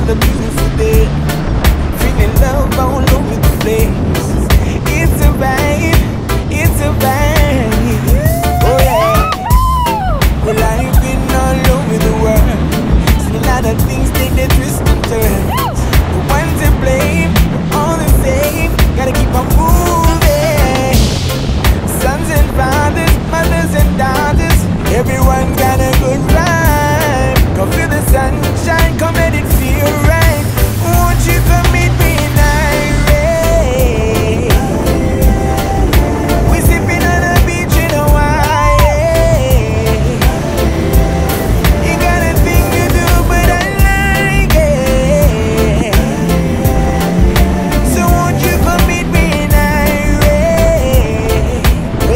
another beautiful day. Feeling love all over the place. It's a vibe, it's a vibe. Oh yeah. Well, I've been all over the world. Seen a lot of things take their twists and turns. The ones to blame, all the same. Gotta keep on moving. Sons and fathers, mothers and daughters, everyone got a good rhyme. Come feel the sunshine, come let it feel right. Won't you come meet me in Irene? We sipping on a beach in Hawaii. You got a thing to do, but I like it. So won't you come meet me in Irene?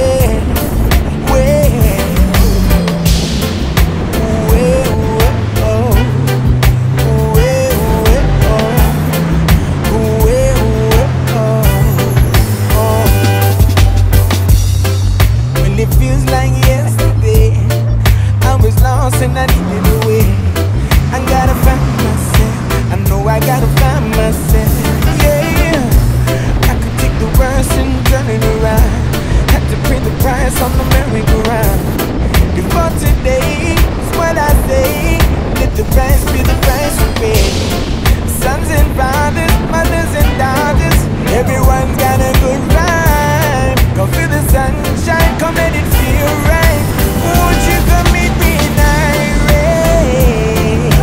It feels like yesterday I was lost and I needed a way. I gotta find myself, I know I gotta find myself. Yeah, I could take the worst and turn it around. Had to pay the price on the merry-go-round. Before today is what I say. Let the price be the price we pay. Sons and fathers, mothers and daughters, everyone's got a good rhyme. Come feel the sunshine, come let it feel right. Won't you come meet me in Irene?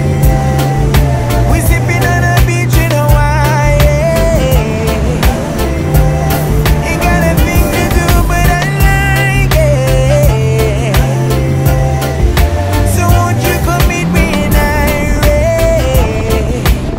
We sipping on a beach in Hawaii. Ain't got a thing to do, but I like it. So won't you come meet me in Irene?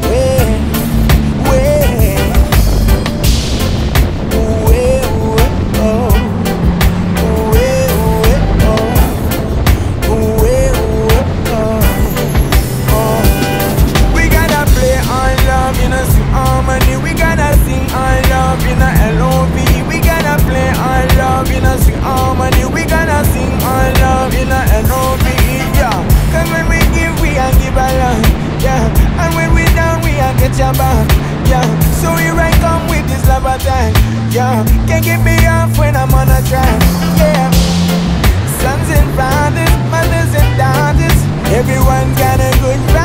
We gotta play our love in a harmony. We gotta sing our love in a LOV. We gotta play our love in a harmony. We gotta sing our love in a LOV. Yeah, cause when we give, we a give a lot. Yeah, and when we down, we a get your back. Yeah, so here I come with this love attack. Yeah, can't get me off when I'm on a track. Yeah, sons and fathers, mothers and daughters, everyone's got a good vibe.